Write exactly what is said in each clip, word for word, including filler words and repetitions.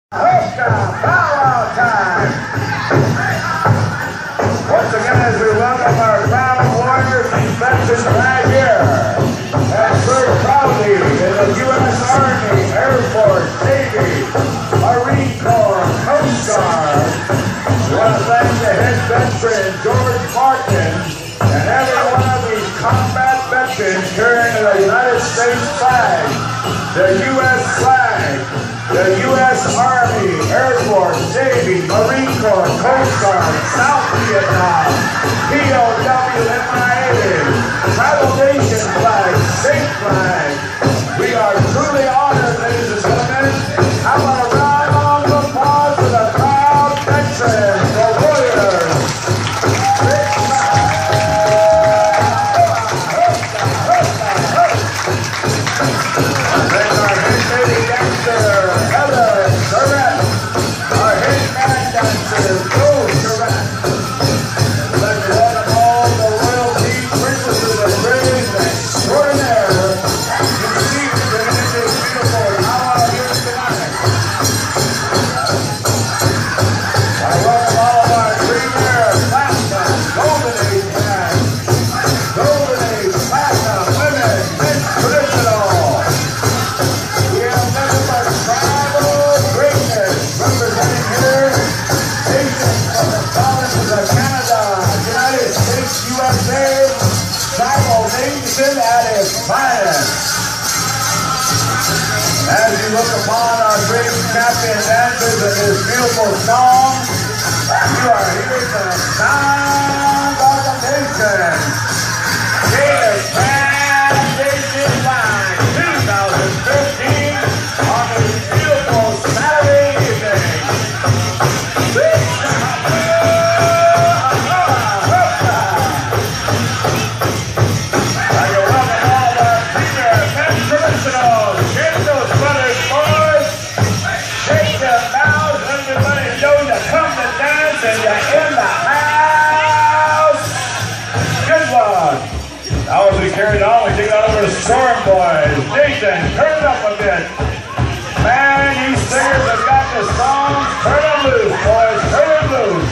Pow Wow time! Once again, as we welcome our proud warriors and veterans right here, and serve proudly in the U S Army, Air Force, Navy, Marine Corps, Coast Guard. We want to thank the head veteran, George Martin, and every one of these combat veterans carrying the United States flag, the U S flag, the U S Army, Air Force, Navy, Marine Corps, Coast Guard, South Vietnam, P O W, M I A, Tribal Nation flag, state flag. We are truly honored, ladies and gentlemen. I want a round of applause for the proud veterans, the warriors. Thank our head lady dancer, Heather Surratt. Our head man dancer, Joe Surratt. I'd like to welcome all the royalty, princesses and graves extraordinaire. You can see me bringing in this beautiful hour here tonight. I welcome all of our premier platinum, golden age men, golden age platinum women, men traditional. We have nothing but tribal greatness representing here. Nations from the provinces of Canada, United States, U S A, tribal nation at its finest. As you look upon our great champion dancers in this beautiful song, you are hearing the sound of the nation. This Foundation Line twenty fifteen on this beautiful Saturday evening. I can welcome all the premier men traditionals. Shake those brothers, boys. Shake them mouths. Let everybody know you come to dance and you're in the house. Good one. Now as we carry it on, we take it over to Storm Boys. Nathan, turn it up a bit. Man, these singers have got the songs. Turn them loose, boys. Turn them loose.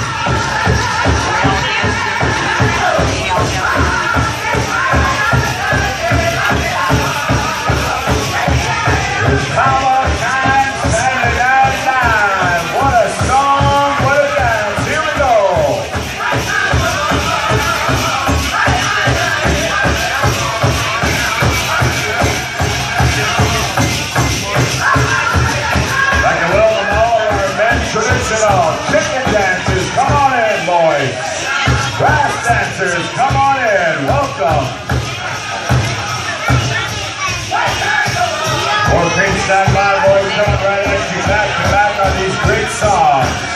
It's Pow Wow time, Saturday Night Live. What a song, what a dance. Here we go. Like to welcome all of our men traditional chicken dancers. Come on in, boys. Brass dancers, come on in. Welcome. More great stand by, boys. Coming right at you back to back on these great songs.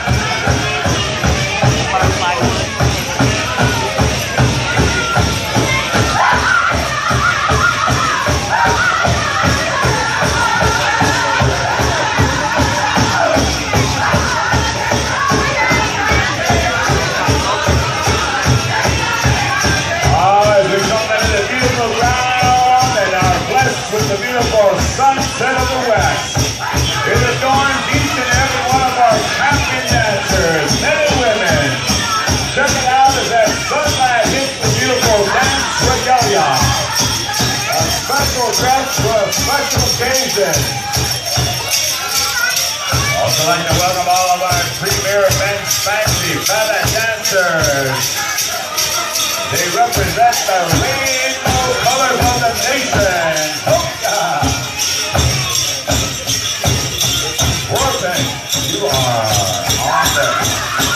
With the beautiful sunset of the west, it adorns each and every one of our champion dancers, men and women. Check it out as that sunlight hits the beautiful dance regalia. A special dress for a special occasion. Also like to welcome all of our premier men's fancy fada dancers. They represent the rainbow colors of the nation. You are awesome.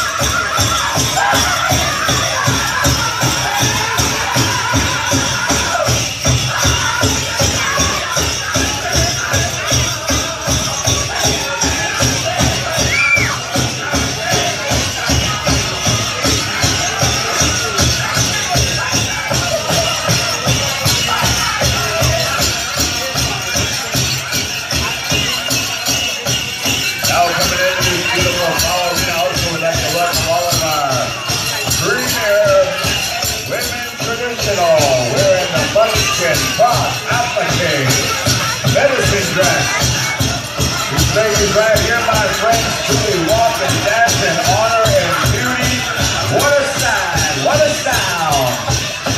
Wearing the buckskin, cross, applique, medicine dress. Ladies, right here, my friends, truly walk and dance in honor and beauty. What a sight, what a sound.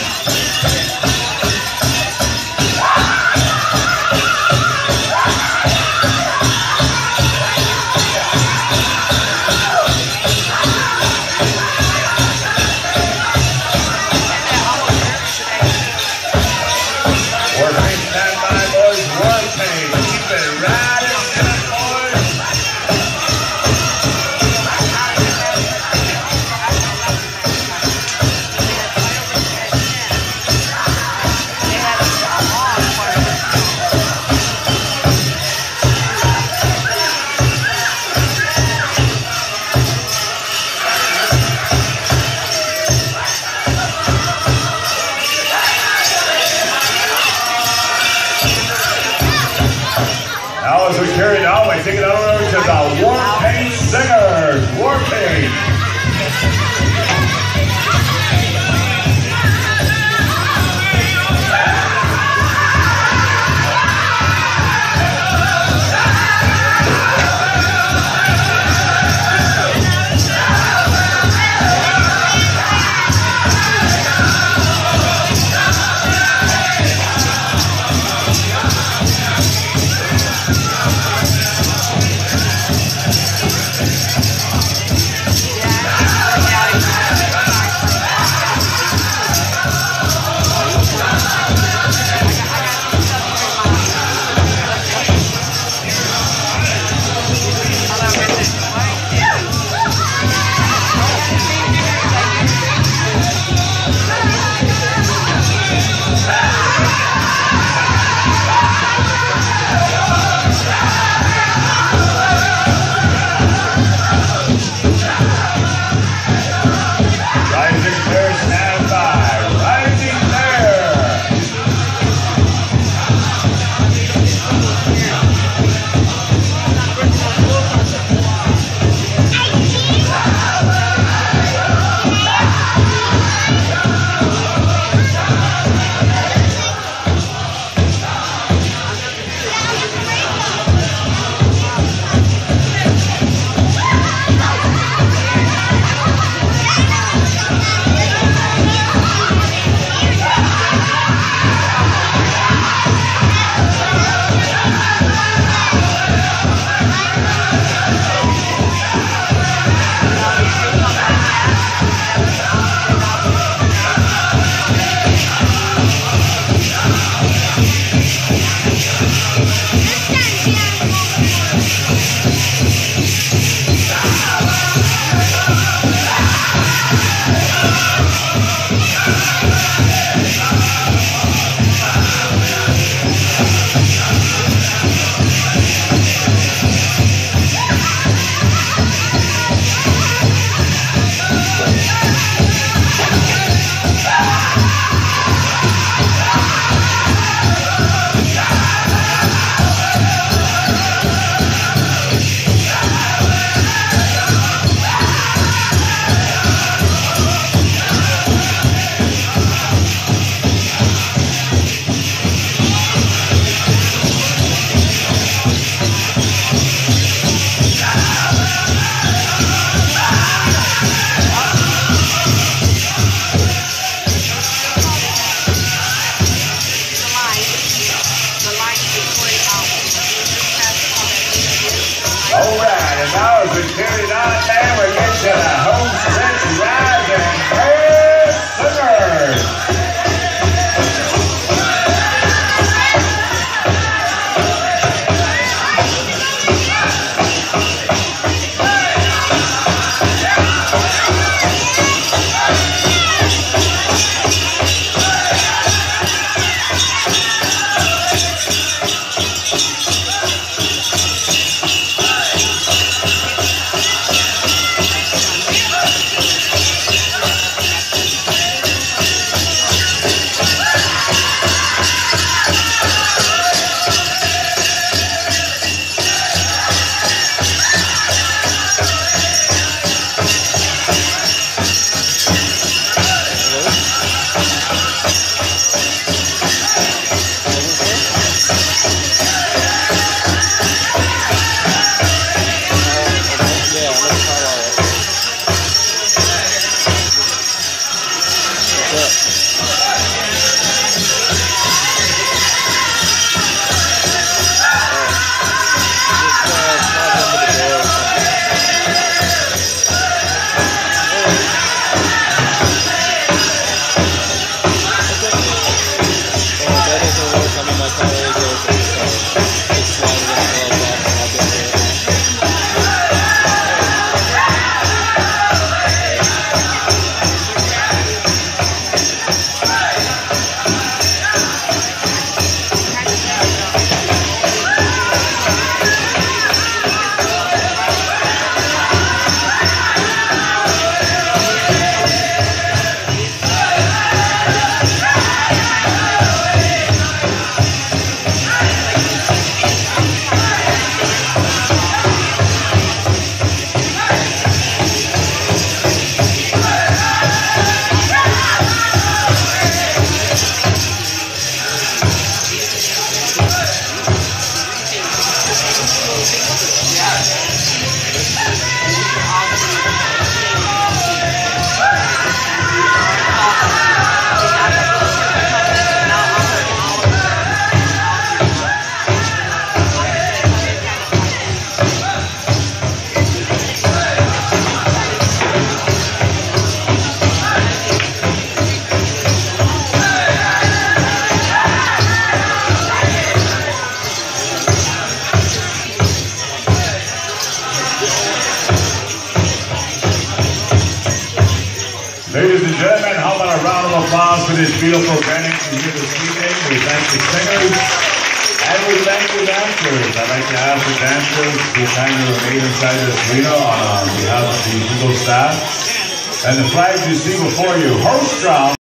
Working, stand by, boys, working. Keep it right and set, boys. Now as we carry it on, we take it over to the War Paint Singers. War Paint. applause for this beautiful venue here this evening. We thank the singers and we thank the dancers. I'd like to ask the dancers to kind of remain inside this arena on behalf of the Eagle staff. And the flags you see before you, host strong.